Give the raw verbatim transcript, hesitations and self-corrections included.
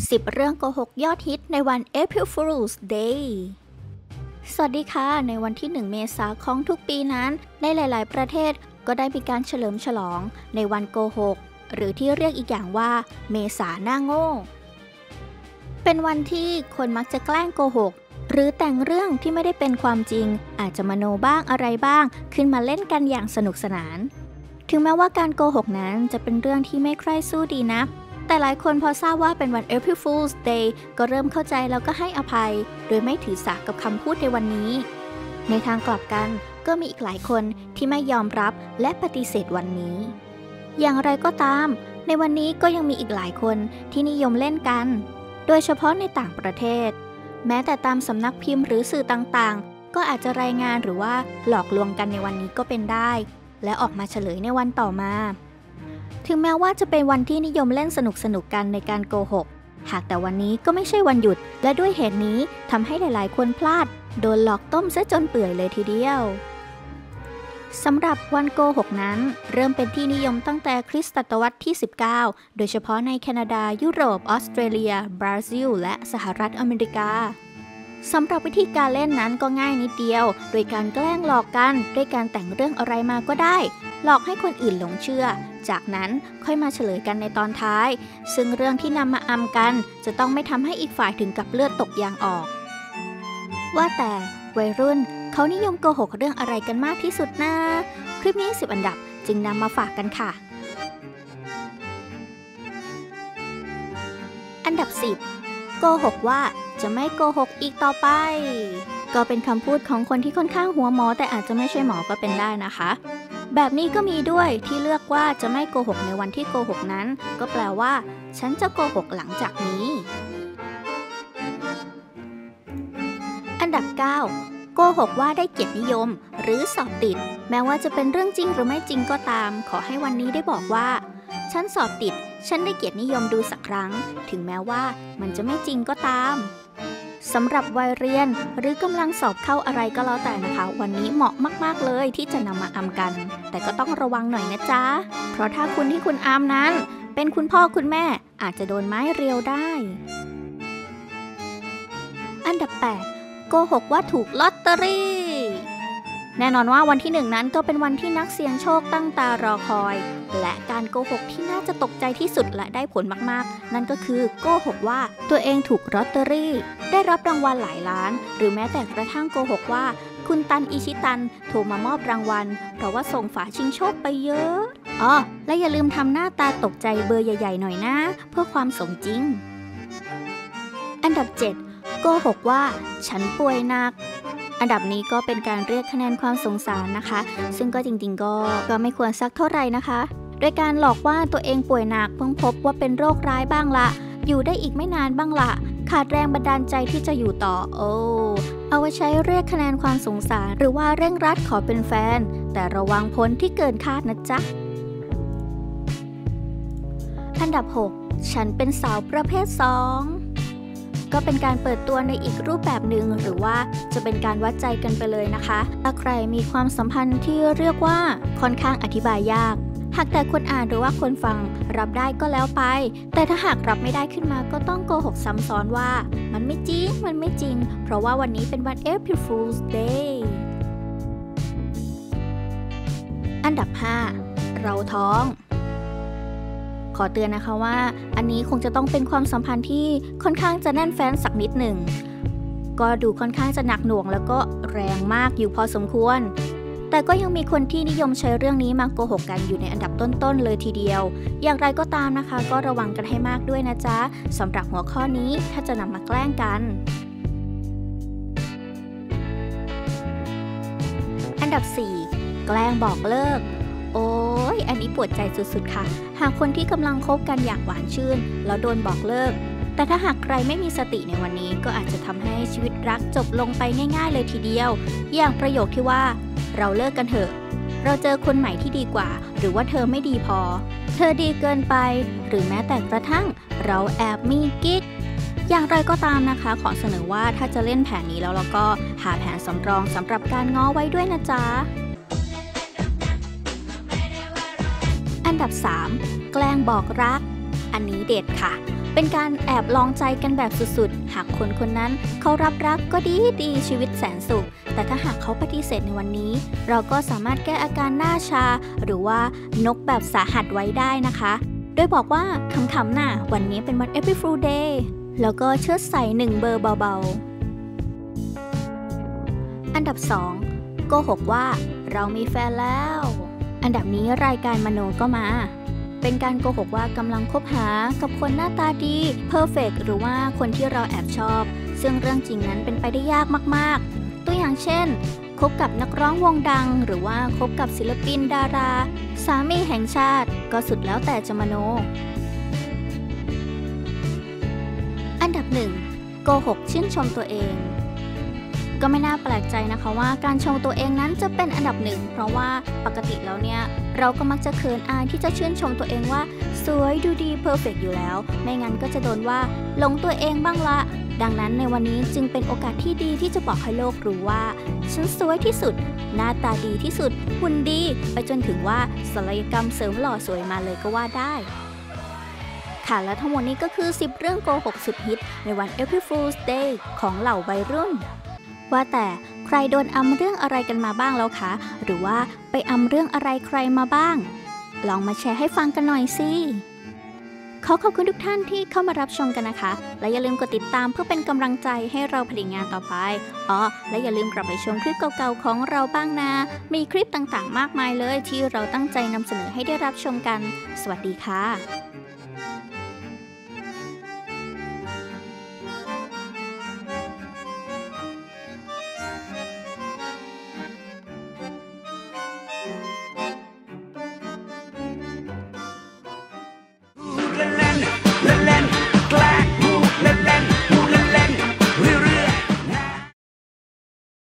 สิบ เรื่องโกหกยอดฮิตในวัน April Fool's Day สวัสดีค่ะในวันที่ หนึ่ง เมษายนของทุกปีนั้นในหลายๆประเทศก็ได้มีการเฉลิมฉลองในวันโกหกหรือที่เรียกอีกอย่างว่าเมษาหน้าโง่เป็นวันที่คนมักจะแกล้งโกหกหรือแต่งเรื่องที่ไม่ได้เป็นความจริงอาจจะมโนบ้างอะไรบ้างขึ้นมาเล่นกันอย่างสนุกสนานถึงแม้ว่าการโกหกนั้นจะเป็นเรื่องที่ไม่ใคร่สู้ดีนักแต่หลายคนพอทราบว่าเป็นวัน April Fool's Day ก็เริ่มเข้าใจแล้วก็ให้อภัยโดยไม่ถือสากับคำพูดในวันนี้ในทางกลับกันก็มีอีกหลายคนที่ไม่ยอมรับและปฏิเสธวันนี้อย่างไรก็ตามในวันนี้ก็ยังมีอีกหลายคนที่นิยมเล่นกันโดยเฉพาะในต่างประเทศแม้แต่ตามสำนักพิมพ์หรือสื่อต่างๆก็อาจจะรายงานหรือว่าหลอกลวงกันในวันนี้ก็เป็นได้และออกมาเฉลยในวันต่อมาถึงแม้ว่าจะเป็นวันที่นิยมเล่นสนุกๆกันในการโกหกหากแต่วันนี้ก็ไม่ใช่วันหยุดและด้วยเหตุนี้ทำให้หลายๆคนพลาดโดนหลอกต้มซะจนเปื่อยเลยทีเดียวสำหรับวันโกหกนั้นเริ่มเป็นที่นิยมตั้งแต่คริสตศตวรรษที่ สิบเก้า โดยเฉพาะในแคนาดายุโรปออสเตรเลียบราซิลและสหรัฐอเมริกาสำหรับวิธีการเล่นนั้นก็ง่ายนิดเดียวโดยการแกล้งหลอกกันด้วยการแต่งเรื่องอะไรมาก็ได้หลอกให้คนอื่นหลงเชื่อจากนั้นค่อยมาเฉลยกันในตอนท้ายซึ่งเรื่องที่นำมาอำกันจะต้องไม่ทำให้อีกฝ่ายถึงกับเลือดตกยางออกว่าแต่วัยรุ่นเขานิยมโกหกเรื่องอะไรกันมากที่สุดนะคลิปนี้สิบอันดับจึงนำมาฝากกันค่ะอันดับสิบโกหกว่าจะไม่โกหกอีกต่อไปก็เป็นคำพูดของคนที่ค่อนข้างหัวหมอแต่อาจจะไม่ใช่หมอก็เป็นได้นะคะแบบนี้ก็มีด้วยที่เลือกว่าจะไม่โกหกในวันที่โกหกนั้นก็แปลว่าฉันจะโกหกหลังจากนี้อันดับเก้าโกหกว่าได้เกียรตินิยมหรือสอบติดแม้ว่าจะเป็นเรื่องจริงหรือไม่จริงก็ตามขอให้วันนี้ได้บอกว่าฉันสอบติดฉันได้เกียรตินิยมดูสักครั้งถึงแม้ว่ามันจะไม่จริงก็ตามสำหรับวัยเรียนหรือกำลังสอบเข้าอะไรก็แล้วแต่นะคะวันนี้เหมาะมากๆเลยที่จะนำมาอำกันแต่ก็ต้องระวังหน่อยนะจ๊ะเพราะถ้าคุณที่คุณอำนั้นเป็นคุณพ่อคุณแม่อาจจะโดนไม้เรียวได้อันดับแปดโกหกว่าถูกลอตเตอรี่แน่นอนว่าวันที่หนึ่งนั้นก็เป็นวันที่นักเสี่ยงโชคตั้งตารอคอยและการโกหกที่น่าจะตกใจที่สุดและได้ผลมากๆนั่นก็คือโกหกว่าตัวเองถูกลอตเตอรี่ได้รับรางวัลหลายล้านหรือแม้แต่กระทั่งโกหกว่าคุณตันอิชิตันโทรมามอบรางวัลเพราะว่าส่งฝาชิงโชคไปเยอะอ๋อและอย่าลืมทำหน้าตาตกใจเบอร์ใหญ่ๆหน่อยนะเพื่อความสมจริงอันดับเจ็ดโกหกว่าฉันป่วยหนักอันดับนี้ก็เป็นการเรียกคะแนนความสงสารนะคะซึ่งก็จริงๆก็ก็ไม่ควรสักเท่าไหร่นะคะโดยการหลอกว่าตัวเองป่วยหนักเพิ่งพบว่าเป็นโรคร้ายบ้างละอยู่ได้อีกไม่นานบ้างละขาดแรงบันดาลใจที่จะอยู่ต่อโอ้เอาไว้ใช้เรียกคะแนนความสงสารหรือว่าเร่งรัดขอเป็นแฟนแต่ระวังผลที่เกินคาดนะจ๊ะอันดับหกฉันเป็นสาวประเภทสองก็เป็นการเปิดตัวในอีกรูปแบบหนึ่งหรือว่าจะเป็นการวัดใจกันไปเลยนะคะถ้าใครมีความสัมพันธ์ที่เรียกว่าค่อนข้างอธิบายยากหากแต่คนอ่านหรือว่าคนฟังรับได้ก็แล้วไปแต่ถ้าหากรับไม่ได้ขึ้นมาก็ต้องโกหกซ้ำซ้อนว่ามันไม่จริงมันไม่จริงเพราะว่าวันนี้เป็นวัน April Fool's Day อันดับห้าเราท้องขอเตือนนะคะว่าอันนี้คงจะต้องเป็นความสัมพันธ์ที่ค่อนข้างจะแน่นแฟ้นสักนิดหนึ่งก็ดูค่อนข้างจะหนักหน่วงแล้วก็แรงมากอยู่พอสมควรแต่ก็ยังมีคนที่นิยมใช้เรื่องนี้มาโกหกกันอยู่ในอันดับต้นๆเลยทีเดียวอย่างไรก็ตามนะคะก็ระวังกันให้มากด้วยนะจ๊ะสำหรับหัวข้อนี้ถ้าจะนำมาแกล้งกันอันดับสี่แกล้งบอกเลิกโอ้ยอันนี้ปวดใจสุดๆค่ะหากคนที่กำลังคบกันอย่างหวานชื่นแล้วโดนบอกเลิกแต่ถ้าหากใครไม่มีสติในวันนี้ก็อาจจะทำให้ชีวิตรักจบลงไปง่ายๆเลยทีเดียวอย่างประโยคที่ว่าเราเลิกกันเถอะเราเจอคนใหม่ที่ดีกว่าหรือว่าเธอไม่ดีพอเธอดีเกินไปหรือแม้แต่กระทั่งเราแอบมีกิ๊กอย่างไรก็ตามนะคะขอเสนอว่าถ้าจะเล่นแผนนี้แล้วเราก็หาแผนสำรองสำหรับการง้อไว้ด้วยนะจ๊ะอันดับสามแกล้งบอกรักอันนี้เด็ดค่ะเป็นการแอบลองใจกันแบบสุดๆหากคนคนนั้นเขารับรักก็ดีดีชีวิตแสนสุขแต่ถ้าหากเขาปฏิเสธในวันนี้เราก็สามารถแก้อาการหน้าชาหรือว่านกแบบสาหัสไว้ได้นะคะโดยบอกว่าคำๆน่ะวันนี้เป็นวัน April Fool Day แล้วก็เชิดใส่หนึ่งเบอร์เบาๆอันดับสองโกหกว่าเรามีแฟนแล้วอันดับนี้รายการมโนก็มาเป็นการโกหกว่ากำลังคบหากับคนหน้าตาดีเพอร์เฟกต์หรือว่าคนที่เราแอบชอบซึ่งเรื่องจริงนั้นเป็นไปได้ยากมากๆตัวอย่างเช่นคบกับนักร้องวงดังหรือว่าคบกับศิลปินดาราสามีแห่งชาติก็สุดแล้วแต่จะมโนอันดับหนึ่งโกหกชื่นชมตัวเองก็ไม่น่าแปลกใจนะคะว่าการชมตัวเองนั้นจะเป็นอันดับหนึ่งเพราะว่าปกติแล้วเนี่ยเราก็มักจะเขินอายที่จะชื่นชมตัวเองว่าสวยดูดีเพอร์เฟกต์อยู่แล้วไม่งั้นก็จะโดนว่าหลงตัวเองบ้างละดังนั้นในวันนี้จึงเป็นโอกาสที่ดีที่จะบอกให้โลกรู้ว่าฉันสวยที่สุดหน้าตาดีที่สุดหุ่นดีไปจนถึงว่าศัลยกรรมเสริมหล่อสวยมาเลยก็ว่าได้ค่ะและทั้งหมดนี้ก็คือสิบเรื่องโกหกสุดฮิตในวัน April Fool's Day ของเหล่าวัยรุ่นว่าแต่ใครโดนอำเรื่องอะไรกันมาบ้างแล้วคะหรือว่าไปอำเรื่องอะไรใครมาบ้างลองมาแชร์ให้ฟังกันหน่อยสิขอขอบคุณทุกท่านที่เข้ามารับชมกันนะคะและอย่าลืมกดติดตามเพื่อเป็นกำลังใจให้เราผลิตงานต่อไปอ๋อและอย่าลืมกลับไปชมคลิปเก่าๆของเราบ้างนะมีคลิปต่างๆมากมายเลยที่เราตั้งใจนำเสนอให้ได้รับชมกันสวัสดีค่ะ